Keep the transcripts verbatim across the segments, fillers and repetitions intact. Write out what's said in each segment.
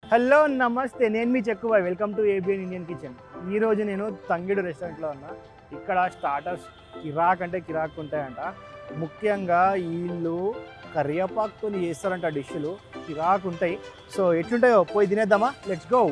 Hello నమస్తే, నేను మీ చెక్కువ. Welcome to ABN Indian kitchen. ఈరోజు నేను తంగిడు రెస్టారెంట్లో ఉన్నా. ఇక్కడ స్టార్టర్స్ కిరాక్ అంటే కిరాక్ ఉంటాయంట. ముఖ్యంగా వీళ్ళు కరివేపాకుతో చేస్తారంట డిష్లు, కిరాక్ ఉంటాయి. సో ఎట్లుంటాయో పోయి తినేద్దామా, లెట్స్ గో.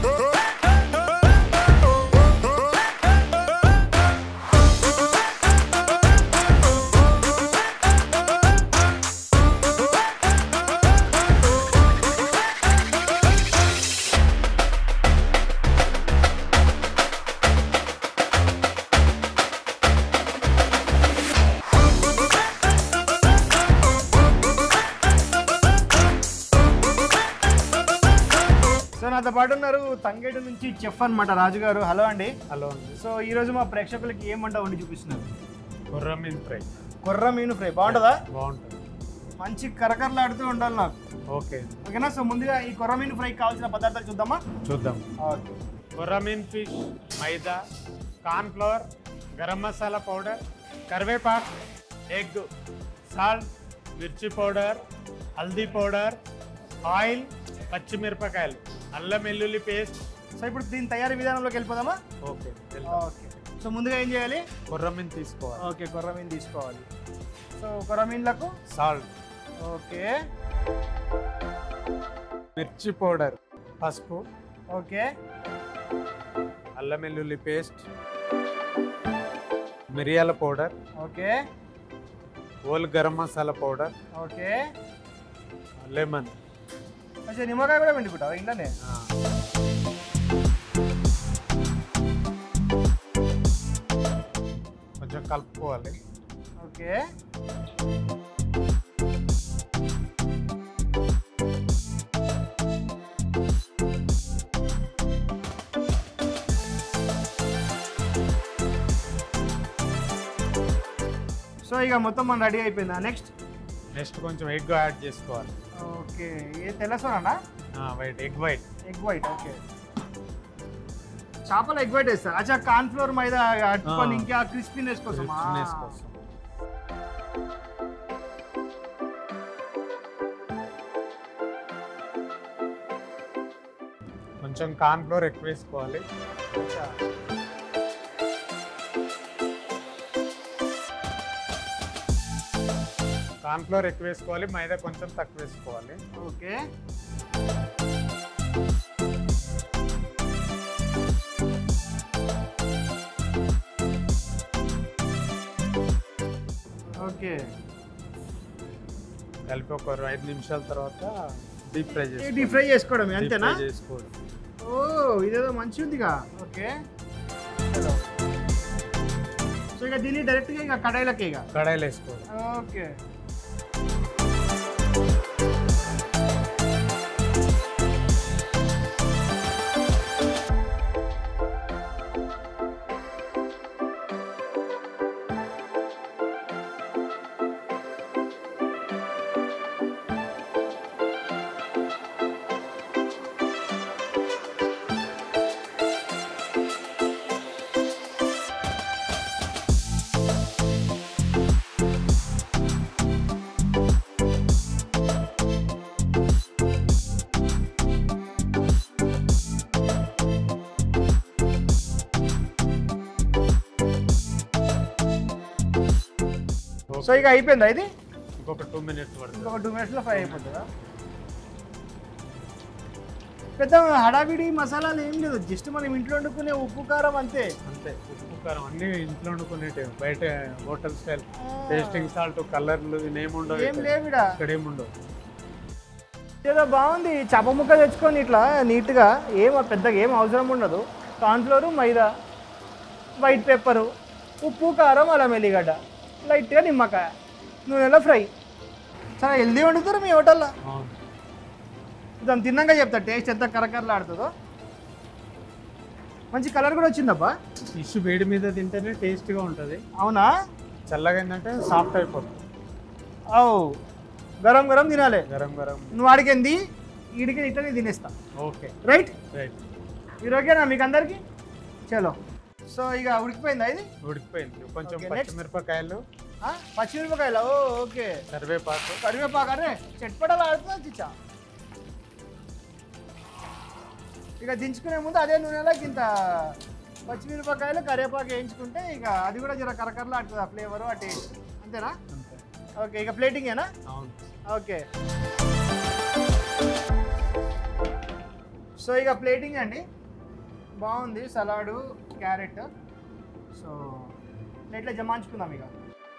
నాతో పాటు ఉన్నారు తంగేడు నుంచి చెఫ్ అనమాట రాజు గారు. హలో అండి. హలో అండి. సో ఈరోజు మా ప్రేక్షకులకి ఏం వంట వండి చూపిస్తున్నారు? కొర్ర మీన్ ఫ్రై. కొర్ర మీను ఫ్రై బాగుంటుందా? బాగుంటుంది, మంచి కరకరలాడుతూ ఉండాలి నాకు. ఓకే ఓకేనా? సో ముందుగా ఈ కొర్ర మీను ఫ్రై కావాల్సిన పదార్థాలు చూద్దామా? చూద్దాం. ఓకే. కొర్ర మీన్ fish, maida, corn flour, garam masala powder, కరివేపాకు, egg, salt, mirchi powder, haldi powder, oil, పచ్చిమిరపకాయలు, అల్లం వెల్లుల్లి పేస్ట్. సో ఇప్పుడు దీని తయారీ విధానంలోకి వెళ్ళిపోదామా? Okay okay. సో ముందుగా ఏం చేయాలి? కొర్ర మీన్ తీసుకోవాలి. ఓకే, కొర్ర మీన్ తీసుకోవాలి. సో కొర్ర మీన్లకు సాల్ట్, ఓకే, మిర్చి పౌడర్, పసుపు, ఓకే, అల్లం వెల్లుల్లి పేస్ట్, మిరియాల powder, okay, whole garam masala powder, okay, lemon. అచ్చా, నిమ్మకాయ కూడా పిండుకుంటావా ఇంట్లోనే? కొంచెం కలుపుకోవాలి. ఓకే. సో ఇక మొత్తం మనం రెడీ అయిపోయిందా? నెక్స్ట్ నెక్స్ట్ కొంచెం ఎగ్ యాడ్ చేసుకోవాలి. ఓకే. ఏ తెల్లసోనా? White, egg white. Egg white, okay. చేపలు ఎగ్ వైట్ వేస్తారు. అచ్చా, కార్న్ ఫ్లోర్ మైదా అట్టుకొని ఇంకా క్రిస్పీనెస్ కోసం. క్రిస్పీనెస్ కోసం కొంచెం కార్న్ ఫ్లోర్ ఎక్కువ వేసుకోవాలి. కార్న్ ఫ్లోర్ ఎక్కువ వేసుకోవాలి, మైదా కొంచెం తక్కువ వేసుకోవాలి. ఓకే. ఓకే. కలిపి ఒక ఐదు నిమిషాల తర్వాత డీప్ ఫ్రై చేసుకోవాలి. డీప్ ఫ్రై చేసుకోవడం అంతేనా? చేసుకోవడం. ఓ, ఇదేదో మంచి ఉందిగా. ఓకే. సో ఇక దీన్ని డైరెక్ట్గా ఇక కడాయిలకి ఇక కడాయిలు వేసుకోవాలి. ఓకే. సో ఇక అయిపోయిందా ఇది? ఇంకొక టూ మినిట్స్ పడుతుంది. ఇంకొక టూ మినిట్స్లో ఫ్రై అయిపోతుందా? పెద్ద హడావిడి మసాలాలు ఏం లేదు, జస్ట్ మనం ఇంట్లో వండుకునే ఉప్పు కారం అంతే. అంతే, ఉప్పు కారం అన్ని ఇంట్లో వండుకునేటివి. బయట హోటల్ స్టైల్ టేస్టింగ్ సాల్ట్, కలర్లు ఏముండవు. ఏం లేవు ఇక్కడ ఏముండవు. ఏదో బాగుంది. చేప ముక్క తెచ్చుకొని ఇట్లా నీట్గా, ఏం పెద్దగా ఏం అవసరం ఉండదు. కార్న్ఫ్లోరు, మైదా, వైట్ పెప్పరు, ఉప్పు కారం, అల్లం వెల్లిగడ్డ, లైట్గా నిమ్మకాయ, నూనెలో ఫ్రై. చాలా హెల్దీ వండుతారు మీ హోటల్లో. దాన్ని తిన్నాక చెప్తా టేస్ట్ ఎంత కరకరలాడుతుందో. మంచి కలర్ కూడా వచ్చిందబ్బా. ఫిష్ వేడి మీద తింటేనే టేస్ట్గా ఉంటుంది. అవునా? చల్లగా ఏంటంటే సాఫ్ట్ అయిపోతుంది. ఓ, గరం గరం తినాలి. గరం గరం. నువ్వు అడిగింది వీడికి ఇట్లనే తినేస్తా. Okay, right right. మీరు ఓకేనా మీకు అందరికి? చలో. సో ఇక ఉడికిపోయిందా ఇది? ఉడికిపోయింది. కొంచెం పచ్చిమిరపకాయలు, పచ్చిమిరపకాయలు, ఓకే, కరివేపాకు. కరివేపాకు అరే చెట్పడలు ఆడుతుంది చిచ్చా. ఇక దించుకునే ముందు అదే నూనెలో ఇంత పచ్చిమిరపకాయలు కరివేపాకు వేయించుకుంటే ఇక అది కూడా జర కరకరలా ఆడుతుంది ఆ ఫ్లేవరు ఆ టేస్ట్ అంతేనా? ఓకే ఇక ప్లేటింగేనా? అవును. ఓకే సో ఇక ప్లేటింగ్ అండి బాగుంది సలాడు క్యారెట్. సో ప్లేట్లో జమాయించుకుందాం ఇక.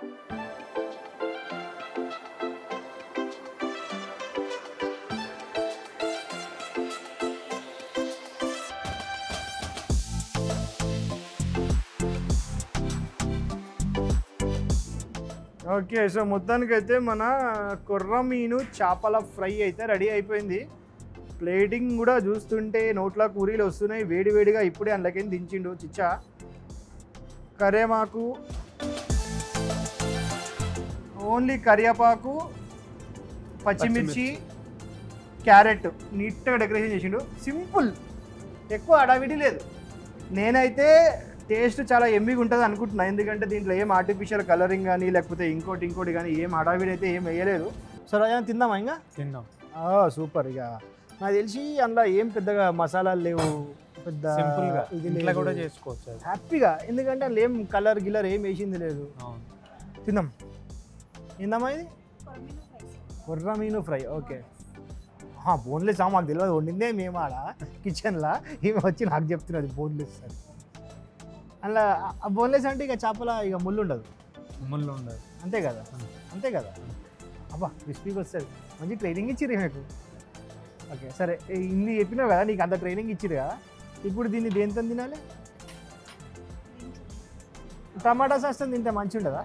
ఓకే సో మొత్తానికైతే మన కొర్రమీను చేపల ఫ్రై అయితే రెడీ అయిపోయింది. ప్లేటింగ్ కూడా చూస్తుంటే నోట్ల కూరీలు వస్తున్నాయి వేడి వేడిగా. ఇప్పుడే అందులోకి దించిండు చిచ్చా. కరేమాకు ఓన్లీ కరివేపాకు పచ్చిమిర్చి క్యారెట్ నీట్గా డెకరేషన్ చేసిండు. సింపుల్, ఎక్కువ అడావిడి లేదు. నేనైతే టేస్ట్ చాలా ఎమ్మిగా ఉంటుంది అనుకుంటున్నా, ఎందుకంటే దీంట్లో ఏం ఆర్టిఫిషియల్ కలరింగ్ కానీ లేకపోతే ఇంకోటి ఇంకోటి కానీ ఏం హడావిడి అయితే ఏం వేయలేదు. సో రాజా తిందామా? ఇంకా తిందాం. సూపర్. ఇక నాకు తెలిసి అందులో ఏం పెద్దగా మసాలాలు లేవు, పెద్ద సింపుల్గా ఇది కూడా చేసుకోవచ్చు హ్యాపీగా, ఎందుకంటే అందులో ఏం కలర్ గిల్లర్ ఏం వేసింది లేదు. తిందాం. తిందామా? ఇది కొర్రమీను ఫ్రై. ఓకే బోన్లెస్ మాకు తెలియదు, వండిందే మేము ఆడ కిచెన్లో, ఈమె వచ్చి నాకు చెప్తున్నది బోన్లెస్ అని. అలా బోన్లెస్ అంటే ఇక చేపల ఇక ముళ్ళు ఉండదు. ముళ్ళు ఉండదు అంతే కదా? అంతే కదా. అబ్బా క్రిస్పీగా వస్తుంది. మంచి ట్రైనింగ్ ఇచ్చిర్రు మీకు. ఓకే సరే, ఇన్ని చెప్పినావు కదా, నీకు అంత ట్రైనింగ్ ఇచ్చిరు కదా, ఇప్పుడు దీన్ని దేంతో తినాలి? టమాటా సాస్ తింటే మంచి ఉండదా?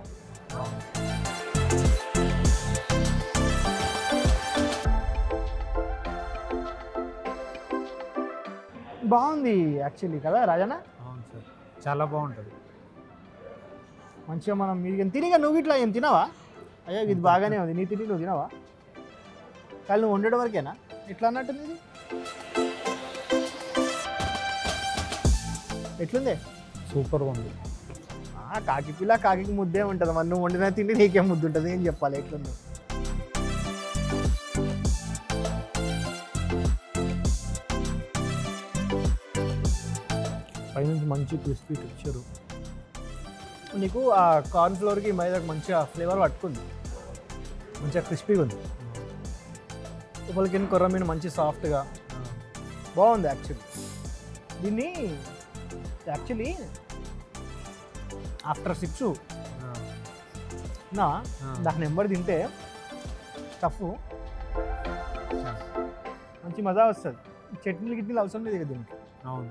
బాగుంది యాక్చువల్లీ కదా రాజనా? అవును సార్, చాలా బాగుంటుంది. మంచిగా మనం మీరు తినిగా నువ్వు ఇట్లా ఏం తినవా? అయ్యా ఇది బాగానే ఉంది, నీ తిని నువ్వు తినవా? కానీ నువ్వు వండడం వరకేనా ఇట్లా అన్నట్టుంది ఇది? ఎట్లుంది? సూపర్గా ఉంది. కాకి పిల్ల కాకి ముద్దే ఉంటుంది, మరి నువ్వు వండిన తిండి నీకేం ముద్దు ఉంటుంది, ఏం చెప్పాలి ఎట్లుంది? పైనుంచి మంచి క్రిస్పీ టెక్స్చరు, నీకు ఆ కార్న్ ఫ్లోర్కి మైదాకు మంచిగా ఫ్లేవర్ పట్టుకుంది, మంచిగా క్రిస్పీగా ఉంది. లోపలికి కొర్రమీను మంచి సాఫ్ట్గా బాగుంది. యాక్చువల్లీ దీన్ని యాక్చువల్లీ ఆఫ్టర్ సిక్స్ నా దాని నెంబర్ తింటే టఫ్ మంచి మజా వస్తుంది. చట్నీలు గిట్నీలు అవసరం లేదు కదా దీనికి. అవును.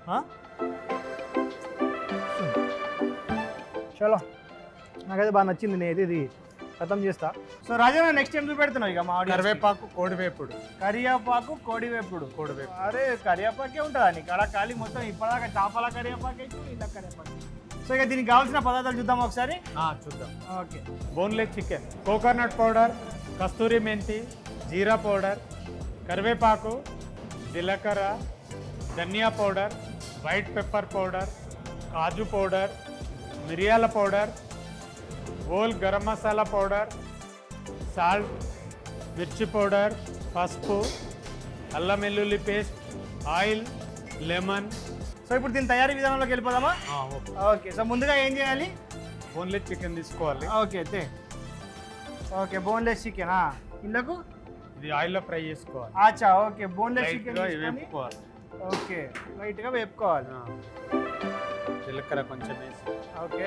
చలో నాకైతే బాగా నచ్చింది, నేను ఇది ఖతం చేస్తా. సో రాజా నెక్స్ట్ టైం చూపెడుతున్నావు ఇక మా కరివేపాకు కోడివేపుడు. కరివేపాకు కోడివేపుడు. కోడివేపుడు అరే కరివేపాకే ఉంటుందా నీకు అలా ఖాళీ మొత్తం ఇప్పటిదాకా చేపల కరివేపాకు ఇలా కరివేపాకు. సో ఇక దీనికి కావాల్సిన పదార్థాలు చూద్దాం ఒకసారి. చూద్దాం. Okay boneless chicken, coconut powder, kasturi methi, jeera powder, కరివేపాకు, జీలకర్ర, dhania powder, white pepper powder, kaju powder, మిరియాల powder, whole garam masala powder, salt, mirchi powder, పసుపు, అల్లం వెల్లుల్లి పేస్ట్, ఆయిల్, లెమన్. సో ఇప్పుడు దీని తయారీ విధానంలోకి వెళ్ళిపోదామా? ఓకే. సో ముందుగా ఏం చేయాలి? బోన్లెస్ చికెన్ తీసుకోవాలి. ఓకే తే ఓకే బోన్లెస్ చికెన్ ఇళ్ళకు ఇది ఆయిల్లో ఫ్రై చేసుకోవాలి. అచ్చా ఓకే. బోన్లెస్ చికెన్ వేపుకోవాలి. ఓకే లైట్గా వేపుకోవాలి. జీలకర్ర కొంచెం వేసి. ఓకే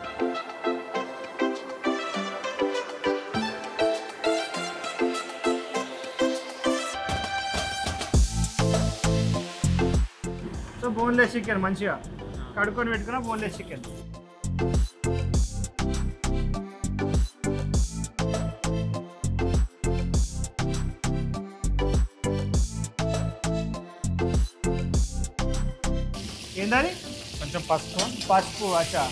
సో బోన్లెస్ చికెన్ మంచిగా కడుక్కొని పెట్టుకున్న బోన్లెస్ చికెన్. ఏంటది? కొంచెం పసుపు. పసుపు అచ్చా.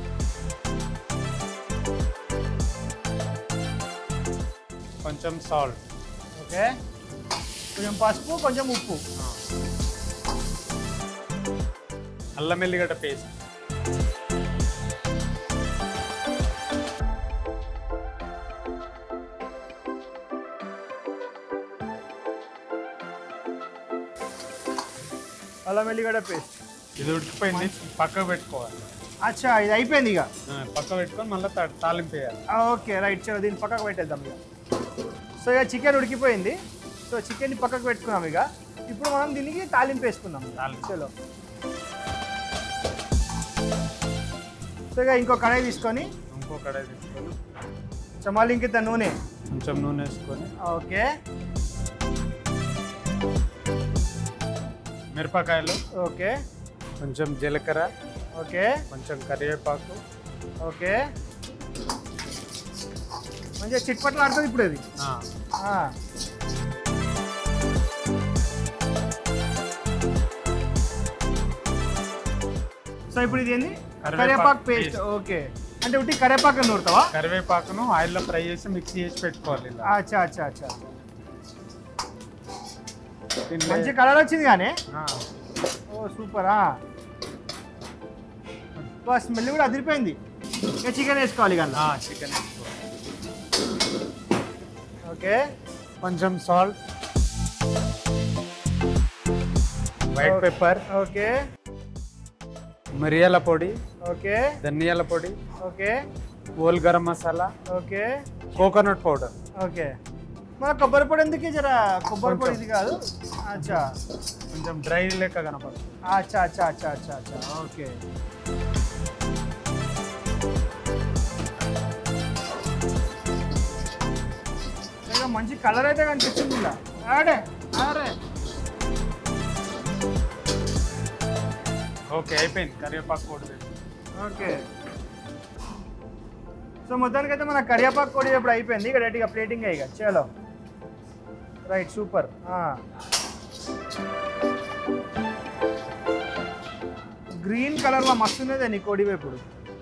కొంచెం సాల్ట్. ఓకే కొంచెం పసుపు కొంచెం ఉప్పు. అల్లం ఎల్లిగడ్డ పేస్ట్. అల్లం వెల్లిగడ్డ పేస్ట్. ఇది ఉడికిపోయింది, పక్కకు పెట్టుకోవాలి. అచ్చా ఇది అయిపోయింది ఇక. పక్క పెట్టుకొని మళ్ళీ తాలింపు వేయాలి. ఓకే రైట్, చలో దీన్ని పక్కకు పెట్టేద్దాం ఇక. సో ఇక చికెన్ ఉడికిపోయింది. సో చికెన్ని పక్కకు పెట్టుకున్నాం ఇక. ఇప్పుడు మనం దీనికి తాలింపు వేసుకుందాం. చలో సో ఇక ఇంకో కడాయి తీసుకొని ఇంకో కడాయి తీసుకొని చమాలి ఇంకింత నూనె, కొంచెం నూనె వేసుకొని ఓకే మిరపకాయలు, ఓకే కొంచెం జీలకర్ర, ఓకే కొంచెం కరివేపాకు, ఓకే మంచిగా చిట్పట్లు ఆడుతుంది ఇప్పుడు అది. సో ఇప్పుడు ఇది ఏంది? కరివేపాకు పేస్ట్. ఓకే అంటే ఉట్టి కరివేపాకు నూరుతావా? కరివేపాకును ఆయిల్లో ఫ్రై చేసి మిక్సీ చేసి పెట్టుకోవాలి. అచ్చా అచ్చా అచ్చా మంచి కలర్ వచ్చింది కానీ. ఓ సూపరా, స్మెల్ కూడా అదిరిపోయింది. ఇక చికెన్ వేసుకోవాలి కదా. చికెన్ వేసుకోవాలి. ఓకే కొంచెం సాల్ట్, వైట్ పెప్పర్, ఓకే మిరియాల పొడి, ఓకే ధనియాల పొడి, okay whole garam masala, okay coconut powder. Okay మన కొబ్బరి పొడి ఎందుకు జరా? కొబ్బరి పొడి ఇది కాదు. అచ్చా కొంచెం డ్రై లెక్క కనపడుతుంది. అచ్చా అచ్చా అచ్చా అచ్చా అచ్చా ఓకే మంచి కలర్ అయితే కనిపిస్తుంది ఇలా. ఆడే ఆడే ఓకే అయిపోయింది కరివేపాకు పొడి. ఓకే సో మొత్తానికి అయితే మన కరివేపాకు పొడి ఇప్పుడు అయిపోయింది. ఇక డైరెక్ట్గా ప్లేటింగ్ అయ్యి చలో రైట్ సూపర్. గ్రీన్ కలర్లో మస్తు ఉన్నదే నీ కోడి వేపుడు.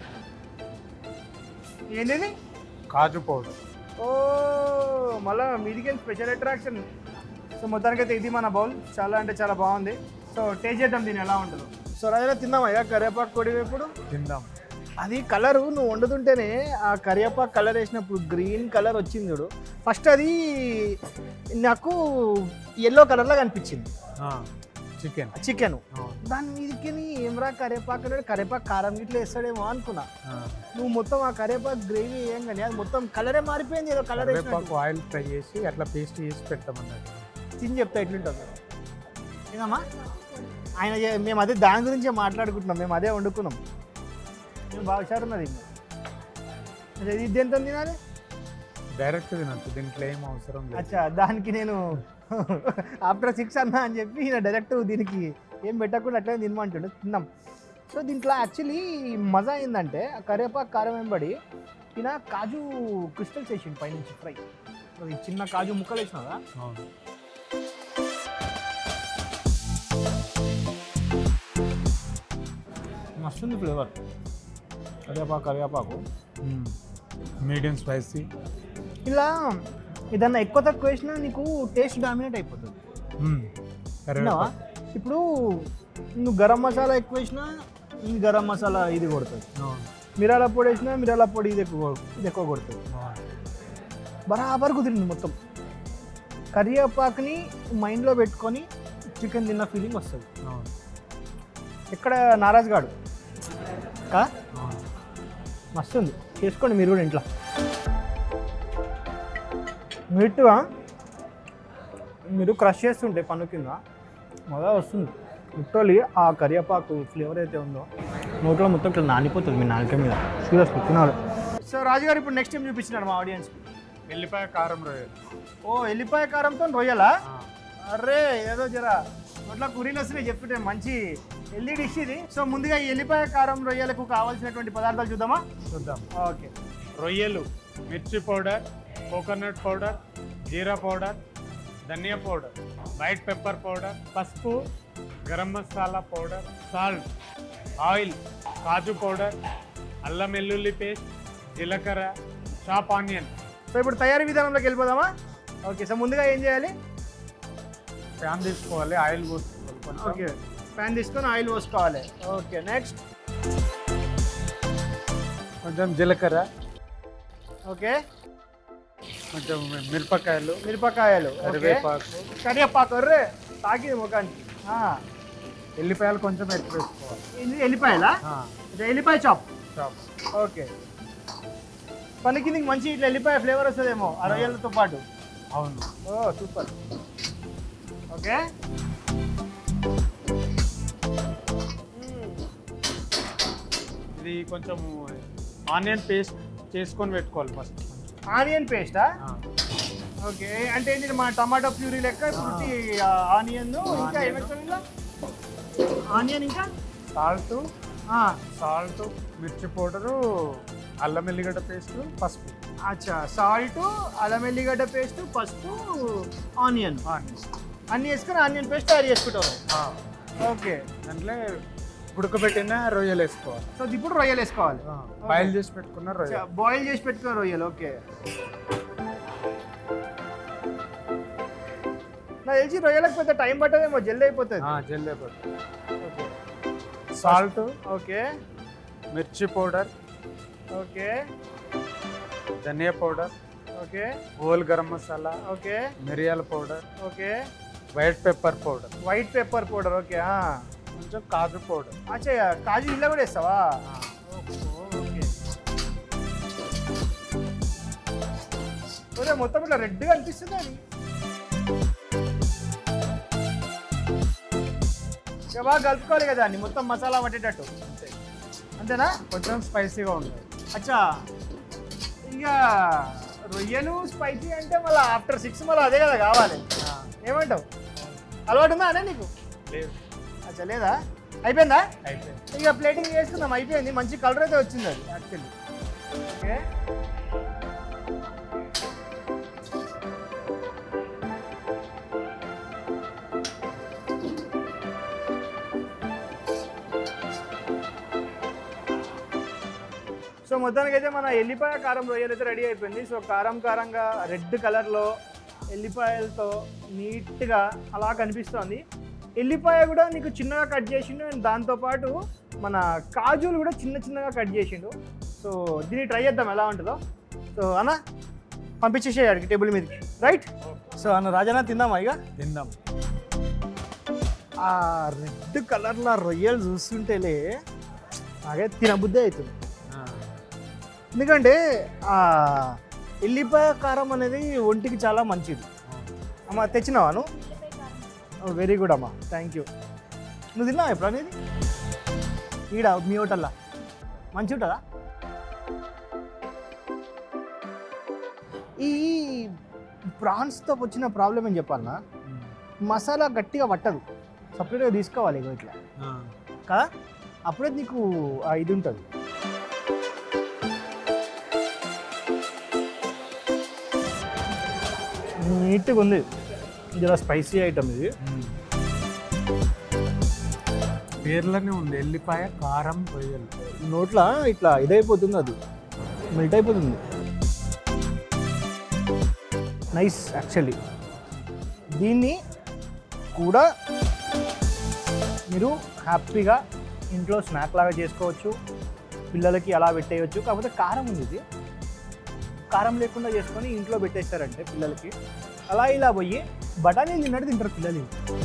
ఏంటిది? కాజు పౌడర్. ఓ మళ్ళీ మీదికి స్పెషల్ అట్రాక్షన్. సో మొత్తానికి అయితే ఇది మన బౌల్. చాలా అంటే చాలా బాగుంది. సో టేస్ట్ చేద్దాం దీన్ని ఎలా ఉంటుందో. సో రాజా తిందామా ఇక కరివేపాకు కోడి వేపుడు? తిందాం. అది కలరు నువ్వు వండుతుంటేనే ఆ కరివేపాకు కలర్ వేసినప్పుడు గ్రీన్ కలర్ వచ్చింది చూడు. ఫస్ట్ అది నాకు ఎల్లో కలర్లో కనిపించింది చికెన్ చికెన్ దాని మీదకి ఏమరా కరివేపాకు కరివేపాకు కారం గిట్లా వేస్తాడేమో అనుకున్నా. నువ్వు మొత్తం ఆ కరివేపాకు గ్రేవీ ఏం కానీ అది మొత్తం కలరే మారిపోయింది. ఏదో కలర్ ఆయిల్ ఫ్రై చేసి అట్లా పేస్ట్ చేసి పెడతామన్నట్టు. తిని చెప్తా ఎట్లుంటుంది ఏదమ్మా. ఆయన మేము అదే దాని గురించే మాట్లాడుకుంటున్నాం. మేము అదే వండుకున్నాం. మేము బాగా హుషారు ఉన్నది. ఇది ఎంత తినాలి? డైరెక్ట్ తినచ్చు, దీంట్లో ఏం అవసరం లేదు. అచ్చా దానికి నేను ఆఫ్టర్ సిక్స్ అన్నా అని చెప్పి ఈయన డైరెక్ట్ దీనికి ఏం పెట్టకుండా అట్లనే తినమంటుండే. తిన్నాం. సో దీంట్లో యాక్చువల్లీ మజా ఏంటంటే కరివేపాకు కారం వెంబడి ఈయన కాజు క్రిస్టల్స్ వేసిండు పైనుంచి ఫ్రై. చిన్న కాజు ముక్కలు వేసినావా? మస్తుంది ఫ్లేవర్. కరివేపాకు కరివేపాకు మీడియం స్పైసీ. ఇలా ఏదన్నా ఎక్కువ తక్కువ వేసినా నీకు టేస్ట్ డామినేట్ అయిపోతుంది. ఇప్పుడు నువ్వు గరం మసాలా ఎక్కువ వేసినా ఈ గరం మసాలా ఇది కొడుతుంది. మిరాల పొడి వేసినా మిరాల పొడి ఇది ఎక్కువ ఇది ఎక్కువ కొడుతుంది. బరాబర్ కుదిరింది మొత్తం. కరివేపాకుని మైండ్లో పెట్టుకొని చికెన్ తిన్న ఫీలింగ్ వస్తుంది. ఎక్కడ నారాజ్ గాడు మస్తుంది. చేసుకోండి మీరు కూడా ఇంట్లో. నీట్గా మీరు క్రష్ చేస్తుంటే పన్ను కింద మొదలు వస్తుంది. లిటరలీ ఆ కరివేపాకు ఫ్లేవర్ అయితే ఉందో నోట్లో మొత్తం ఇట్లా నానిపోతుంది మీ నాలుక మీద. సీరియస్లీ తినాలి. సో రాజుగారు ఇప్పుడు నెక్స్ట్ టైం చూపించినాడు మా ఆడియన్స్కి ఎల్లిపాయ కారం రొయ్యలు. ఓ ఎల్లిపాయ కారంతో రొయ్యలా? అరే ఏదో జరా నోట్లో కురీలు వస్తున్నాయి చెప్తుంటే. మంచి ఎల్లి డిష్ ఇది. సో ముందుగా ఈ ఎల్లిపాయ కారం రొయ్యలకు కావాల్సినటువంటి పదార్థాలు చూద్దామా? చూద్దాం. ఓకే రొయ్యలు, mirchi powder, coconut powder, jeera powder, dhania powder, white pepper powder, పసుపు, garam masala powder, salt, oil, kaju powder, అల్లం వెల్లుల్లి పేస్ట్, జీలకర్ర, చాప్ ఆనియన్. సో ఇప్పుడు తయారీ విధానంలోకి వెళ్ళిపోదామా? ఓకే. సో ముందుగా ఏం చేయాలి? ప్యాన్ తీసుకోవాలి, ఆయిల్ పోసుకోవాలి. ఓకే ప్యాన్ తీసుకొని ఆయిల్ పోసుకోవాలి. ఓకే నెక్స్ట్ కొంచెం జీలకర్ర, ఓకే కొంచెం మిరపకాయలు మిరపకాయలు కరివేపాకు కరివేపాకు రే తాకింది ముఖానికి. ఎల్లిపాయలు కొంచెం ఎక్కువ వేసుకోవాలి. ఇది ఎల్లిపాయలా? ఇది ఎల్లిపాయ చాప్. చాప్. ఓకే. పనికి నీకు మంచి ఇట్లా ఎల్లిపాయ ఫ్లేవర్ వస్తుందేమో ఆ రొయ్యలతో పాటు. అవును. Oh super. ఓకే. ఇది కొంచెం ఆనియన్ పేస్ట్ చేసుకొని పెట్టుకోవాలి ఫస్ట్. ఆనియన్ పేస్టా? ఓకే. అంటే ఏంటి మన టమాటో ప్యూరీ లెక్క ఇప్పుడు ఆనియన్ ఇంకా ఏమేస్తాం ఇలా? ఆనియన్ ఇంకా సాల్ట్, సాల్ట్, మిర్చి పౌడరు, అల్లం ఎల్లిగడ్డ పేస్ట్, పసుపు. అచ్చా. సాల్ట్, అల్లం ఎల్లిగడ్డ పేస్ట్, పసుపు, ఆనియన్ ఆనియన్ అన్నీ వేసుకొని ఆనియన్ పేస్ట్ తయారు చేసుకుంటారు. ఓకే. దాంట్లో ఉడకబెట్టిన రొయ్యలు వేసుకోవాలి. సో ఇప్పుడు రొయ్యలు వేసుకోవాలి. బాయిల్ చేసి పెట్టుకున్న రొయ్యలు. బాయిల్ చేసి పెట్టుకున్న రొయ్యలు. ఓకే. నాకు తెలిసి రొయ్యలకు పెద్ద టైం పట్టదేమో, జల్దీ అయిపోతుంది. జల్దీ అయిపోతుంది. Okay. Salt. Okay. Mirchi powder. Okay. Dhania powder. Okay. Whole garam masala. Okay. మిరియాల powder. Okay. White pepper powder. White pepper powder. Okay. కొంచెం కాజు పౌడర్. అచ్చా, కాజు ఇలా కూడా వేస్తావా? ఓకే. ఓకే, మొత్తం ఇట్లా రెడ్గా అనిపిస్తుంది అది. ఇక బాగా కలుపుకోవాలి కదా అన్ని, మొత్తం మసాలా పట్టేటట్టు. అంతే. అంతేనా? కొంచెం స్పైసీగా ఉంటుంది. అచ్చా. ఇక రొయ్యలు స్పైసీ అంటే మళ్ళీ ఆఫ్టర్ సిక్స్ మళ్ళీ అదే కదా కావాలి. ఏమంటావు? అలవాటు ఉందా అనే నీకు? లేదు. అచ్చా, లేదా? అయిపోయిందా? అయిపోయింది. ఇక ప్లేటింగ్ చేసుకుందాం. అయిపోయింది. మంచి కలర్ అయితే వచ్చింది అది యాక్చువల్లీ. ఓకే. సో మొత్తానికి అయితే మన ఎల్లిపాయ కారం రొయ్యలు అయితే రెడీ అయిపోయింది. సో కారం కారంగా రెడ్ కలర్లో ఎల్లిపాయలతో నీట్గా అలా కనిపిస్తుంది. ఎల్లిపాయ కూడా నీకు చిన్నగా కట్ చేసిండు, అండ్ దాంతోపాటు మన కాజులు కూడా చిన్న చిన్నగా కట్ చేసిండు. సో దీన్ని ట్రై చేద్దాం ఎలా ఉంటుందో. సో అన్న పంపించేసేయాడికి టేబుల్ మీదకి, రైట్? సో అన్న రాజన్న తిందామా? ఇక తిందాం. ఆ రెడ్ కలర్లో రొయ్యలు చూస్తుంటేలే నాకే తినబుద్ధి అవుతుంది. ఎందుకంటే ఆ ఎల్లిపాయ కారం అనేది ఒంటికి చాలా మంచిది. అమ్మ తెచ్చినావా నువ్వు? వెరీ గుడ్ అమ్మా, థ్యాంక్ యూ. నువ్వు తిన్నావా ఎప్పుడు అనేది? ఈడ మీ హోటల్లా మంచి ఉంటుందా? ఈ ప్రాన్స్తో వచ్చిన ప్రాబ్లం ఏం చెప్పాలన్నా, మసాలా గట్టిగా పట్టదు, సపరేట్గా తీసుకోవాలి ఇక ఇట్లా కదా, అప్పుడే నీకు ఇది ఉంటుంది. నీట్గా ఉంది. ఇది స్పైసీ ఐటమ్. ఇది పేర్లోనే ఉంది ఎల్లిపాయ కారం రొయ్యలు. నోట్ల ఇట్లా ఇదైపోతుంది, అది మెల్ట్ అయిపోతుంది. Nice actually. దీన్ని కూడా మీరు హ్యాపీగా ఇంట్లో స్నాక్ లాగా చేసుకోవచ్చు, పిల్లలకి అలా పెట్టేయచ్చు. కాకపోతే కారం ఉంది, ఇది కారం లేకుండా చేసుకొని ఇంట్లో పెట్టేస్తారంటే పిల్లలకి అలా ఇలా పోయి బఠానీలు తిన్నట్టు తింటారు పిల్లలు.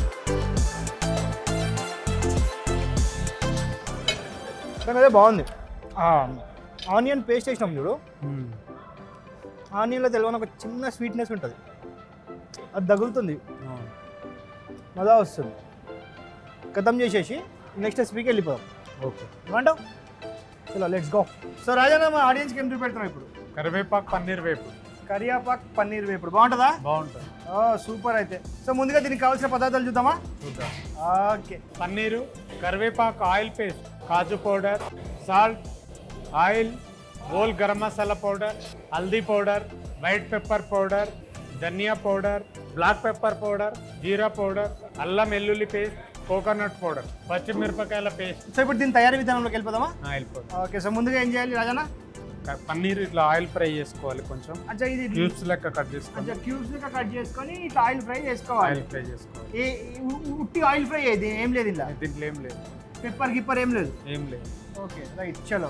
అదే బాగుంది. ఆనియన్ పేస్ట్ వేసినాం చూడు, ఆనియన్లో తెలియని ఒక చిన్న స్వీట్నెస్ ఉంటుంది, అది తగులుతుంది, మజా వస్తుంది. ఖతం చేసేసి నెక్స్ట్ రెసిపీకి వెళ్ళిపోదాం. ఓకే, ఏమంటావు? చలో లెట్స్ గో. సో రాజా, మా ఆడియన్స్కి ఏం చూపెడతాం ఇప్పుడు? కరివేపాకు పన్నీర్ వేపుడు. కరివేపాకు పన్నీర్ వేపుడు బాగుంటుందా? బాగుంటుంది. సూపర్. అయితే సో ముందుగా దీనికి కావాల్సిన పదార్థాలు చూద్దామా? చూద్దాం. ఓకే. పన్నీరు, కరివేపాకు oil paste, kaju powder, salt, oil, whole garam masala powder, haldi powder, white pepper powder, dhania powder, black pepper powder, jeera powder, అల్లం వెల్లుల్లి పేస్ట్, కోకోనట్ పౌడర్, పచ్చిమిరపకాయల పేస్ట్. సో ఇప్పుడు దీని తయారీ విధానంలోకి వెళ్ళిపోదామా? వెళ్ళిపోదాం. ఓకే. సో ముందుగా ఏం చేయాలి రాజానా? పన్నీర్ ఇట్లా ఆయిల్ ఫ్రై చేసుకోవాలి, కొంచెం అచ్చా ఇది క్యూబ్స్ లెక్క కట్ చేసుకోవాలి. అచ్చా క్యూబ్స్ లెక్క కట్ చేసుకొని ఇట్లా ఆయిల్ ఫ్రై చేసుకోవాలి. ఆయిల్ ఫ్రై చేసుకోవాలి. ఏ ఉట్టి ఆయిల్ ఫ్రై అయ్యేది ఏం లేదు ఇలా? దీంట్లో ఏం లేదు, పెప్పర్ గిప్పర్ ఏం లేదు, ఏం లేదు. Okay right. చలో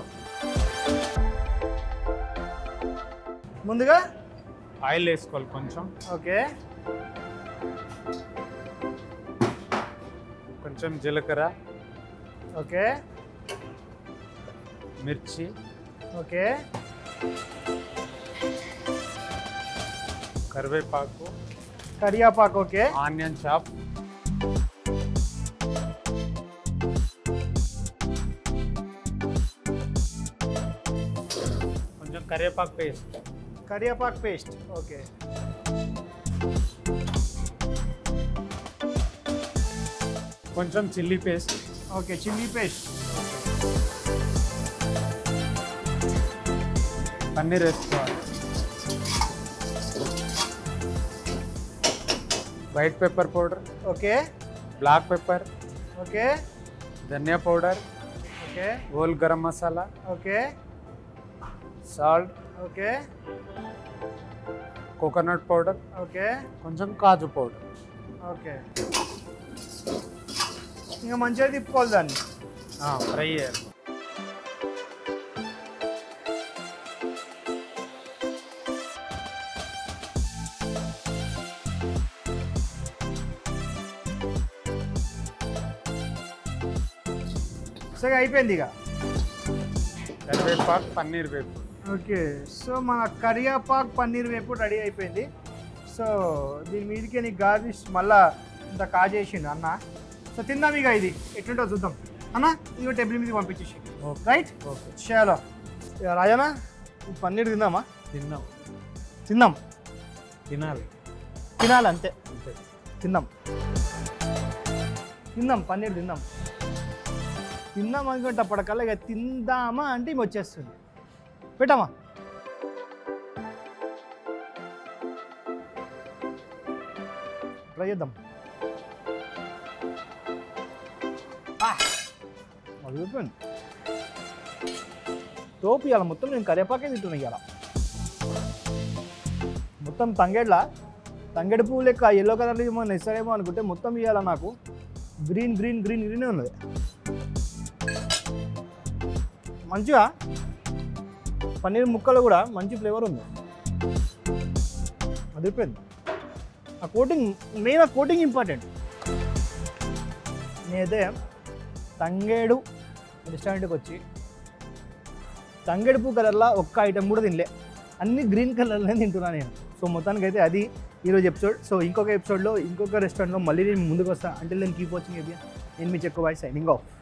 ముందుగా ఆయిల్ వేసుకోవాలి కొంచెం. ఓకే. ఒక కొంచెం జీలకర్ర, ఓకే మిర్చి, ఓకే కరివేపాకు, కరియాపాకు, ఓకే ఆనియన్ చాప్, కొంచెం కరివేపాకు పేస్ట్, కరియాపాకు పేస్ట్, ఓకే కొంచెం chilli paste, okay chilli paste, paneer వేసుకోవాలి, white pepper powder, okay black pepper, okay dhania powder, okay whole garam masala, okay salt, okay coconut powder, okay కొంచెం కాజు పౌడర్. ఓకే ఇంకా మంచిగా తిప్పుకోవాలి దాన్ని. ఫ్రై చేయాలి. సరే అయిపోయింది ఇక. కరివేపాకు, పన్నీర్ వేపు. ఓకే సో మన కరియాపాక్ పన్నీర్ వేపు రెడీ అయిపోయింది. సో దీని మీదకి నీకు గార్నిష్ మళ్ళా ఇంత కాజేసిండు అన్న. సో తిందాం ఇక, ఇది ఎట్లుంటో చూద్దాం అన్న. ఇది టేబుల్ మీదకి పంపించేసి రైట్. ఓకే చాలా రాజానా ఈ పన్నీర్ తిందామా? తిన్నాం, తిందాం తినాలి, తినాలి అంతే. అంతే. తిందాం తిందాం పన్నీర్ తిందాం తిందాం అనుకుంటప్పటికల్లా ఇక తిందామా అంటే ఇవి వచ్చేస్తుంది. పెట్టామా? ట్రై చేద్దాం. అది అయిపోయింది. తోపు ఇవాళ మొత్తం నేను కరివేపాకే తింటున్నా ఇవాళ. మొత్తం తంగేడ్లా తంగేడు పువ్వు లెక్క ఎల్లో కలర్ ఏమో ఇస్తారేమో అనుకుంటే మొత్తం ఇవాళ నాకు గ్రీన్ గ్రీన్ గ్రీన్ గ్రీనే ఉన్నది. మంచిగా పన్నీర్ ముక్కలు కూడా మంచి ఫ్లేవర్ ఉంది. అదిపోయింది. ఆ కోటింగ్ మెయిన్, ఆ కోటింగ్ ఇంపార్టెంట్. నేనైతే తంగేడు రెస్టారెంట్కి వచ్చి తంగేడు పువ్వు కలర్లో ఒక్క ఐటెం కూడా తినలే, అన్ని గ్రీన్ కలర్లోనే తింటున్నాను నేను. సో మొత్తానికి అయితే అది ఈరోజు ఎపిసోడ్. సో ఇంకొక ఎపిసోడ్లో ఇంకొక రెస్టారెంట్లో మళ్ళీ నేను ముందుకు వస్తాను. అంటే నేను కీప్ వాచింగ్ ఏబిఎన్. నేను మీ చెక్కు బాయ్, సైనింగ్ ఆఫ్.